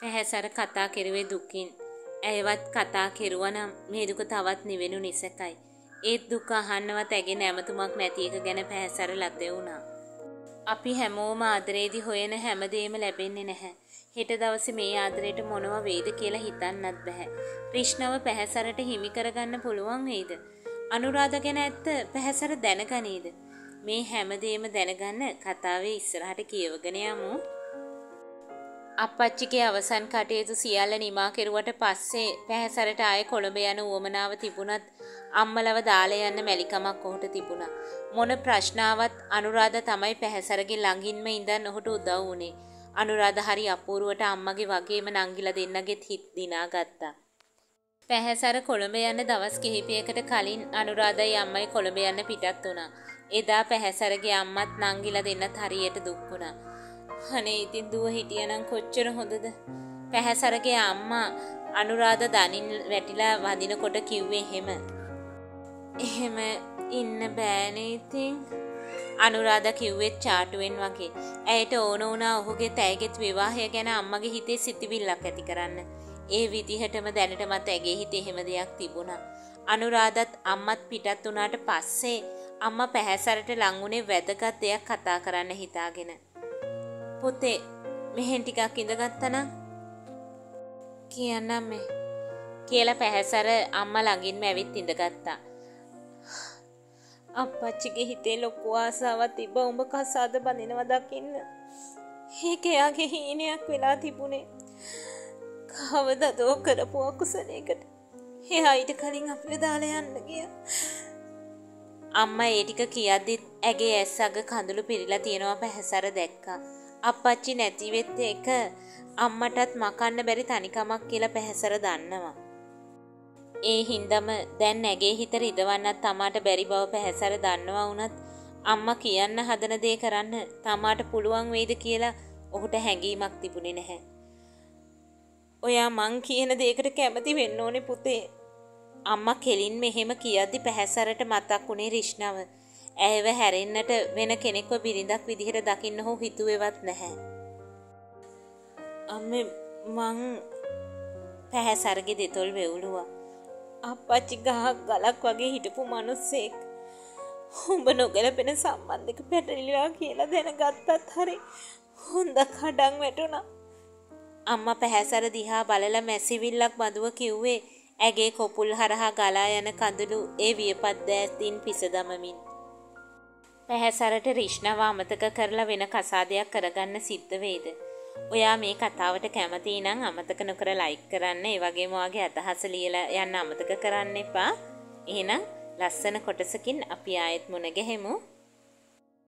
පැහැසර කතා කෙරුවේ දුකින්. ඇයවත් කතා කෙරුවනම් මේ දුක තවත් නිවෙනු නිසකයි. ඒත් දුක අහන්නවත් ඇගේ නැමතුමක් නැති එක ගැන පැහැසර ලතේ වුණා. අපි හැමෝම ආදරේදී හොයන හැමදේම ලැබෙන්නේ නැහැ. හෙට දවසේ මේ ආදරයට මොනව වෙයිද කියලා හිතන්නත් බෑ. ක්‍රිෂ්ණව පැහැසරට හිමි කරගන්න පුළුවන් වෙයිද? අනුරාධ ගැන ඇත්ත පැහැසර දැනගනීද? මේ හැමදේම දැනගන්න කතාවේ ඉස්සරහට කියවගෙන යමු. අප්පච්චිගේ අවසන් කටයුතු සියල්ල නිමා කෙරුවට පස්සේ පැහැසරට ආයේ කොළඹ යන උවමනාව තිබුණත් අම්මලව දාලා යන්න මැලිකමක් ඔහුට තිබුණා. මොන ප්‍රශ්නාවත් අනුරාධ තමයි පැහැසරගේ ළඟින්ම ඉඳන් ඔහුට උදව් වුණේ. අනුරාධ හරි අපූර්වට අම්මගේ වගේම නංගිලා දෙන්නගෙත් හිත් දිනාගත්තා. පැහැසර කොළඹ යන දවස් කිහිපයකට කලින් අනුරාධයි අම්මයි කොළඹ යන්න පිටත් වුණා. එදා පැහැසරගේ අම්මත් නංගිලා දෙන්නත් හරියට දුක් වුණා. අනේ ඉතින් දුව හිටියනම් කොච්චර හොඳද? පැහැසරගේ අම්මා අනුරාධ දනින් වැටිලා වදිනකොට කිව්වේ එහෙම ඉන්න බෑනේ ඉතින්. අනුරාධ කිව්වෙත් චාටුවෙන් වගේ. ඇයට ඕන වුණා ඔහුගේ තෑගෙත් විවාහය ගැන අම්මගේ හිතේ සිතිවිල්ලක් ඇති කරන්න. ඒ විදිහටම දැනටමත් ඇගේ හිතේ එහෙම දෙයක් තිබුණා. අනුරාධත් අම්මත් පිටත් වුණාට පස්සේ අම්මා පැහැසරට ලං වුණේ වැදගත් දෙයක් කතා කරන්න හිතාගෙන. පුතේ මෙහෙන් ටිකක් ඉඳගත්තනම් කියන්නම් මේ කියලා පැහැසර අම්මා ළඟින්ම ඇවිත් ඉඳගත්තා. අප්පච්චිගේ හිතේ ලොකු ආසාවක් තිබ්බ උඹ කසාද බඳිනවා දකින්න. ඒක එයාගේ හීනයක් වෙලා තිබුණේ. කවදද ඔය කරපු අකුසලයකට එයා ඊට කලින් අපිව දාලා යන්න ගියා. අම්මා ඒ ටික කියද්දිත් ඇගේ ඇස් අග කඳුළු පිරීලා තියෙනවා පැහැසර දැක්කා. අප්පච්චි නැති වෙත් එක අම්මටත් මකන්න බැරි තනිකමක් කියලා පැහැසර දන්නවා. ඒ හින්දම දැන් නැගේ හිත රිදවන්නත් තමාට බැරි බව පැහැසර දන්නවා වුණත් අම්මා කියන්න හදන දේ කරන්න තමාට පුළුවන් වෙයිද කියලා ඔහුට හැඟීමක් තිබුණේ නැහැ. ඔයා මං කියන දේකට කැමති වෙන්න ඕනේ පුතේ. අම්මා කෙලින් මෙහෙම කියද්දි පැහැසරට මතක් වුණේ රිෂ්ණව. ඇයව හැරෙන්නට වෙන කෙනෙක්ව බිරිඳක් විදිහට දකින්න හෝ හිතුවේවත් නැහැ. අම්මේ මං පැහැසරගේ දෙතොල් වෙවුලුවා. අප්පච්චි ගහක් ගලක් වගේ හිටපු මිනිස්සෙක්. උඹ නොගැලපෙන සම්බන්ධයක පැටලිලා කියලා දැනගත්තත් හරි හොඳ කඩන් වැටුණා. අම්මා පැහැසර දිහා බලලා මැසිවිල්ලක් බඳුව කිව්වේ ඇගේ කොපුල් හරහා ගලා යන කඳුළු ඒ වියපත් දෑස්තින් පිස දමමින්. පැහැසරට රිෂ්ණව අමතක කරලා වෙන කසාදයක් කරගන්න සිද්ධ වෙයිද? ඔයා මේ කතාවට කැමති නම් අමතක නොකර ලයික් කරන්න. ඒ වගේම ඔයාගේ අදහස ලියලා යන්න අමතක කරන්න එපා. එහෙනම් ලස්සන කොටසකින් අපි ආයෙත් මුණ ගැහෙමු.